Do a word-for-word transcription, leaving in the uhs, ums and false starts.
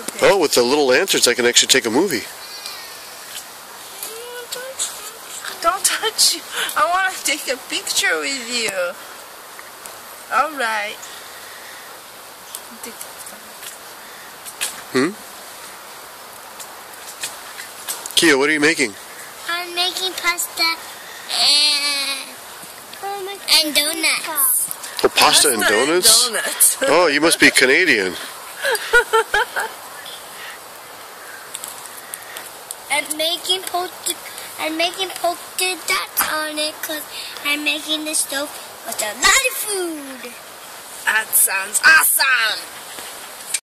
Okay. Oh, with the little lanterns, I can actually take a movie. Don't touch you. I want to take a picture with you. Alright. Hmm? Kia, what are you making? I'm making pasta and, and donuts. Oh, pasta and donuts? And donuts. Oh, you must be Canadian. I'm making polka, I'm making polka dots on it because I'm making the stove with a lot of food. That sounds awesome.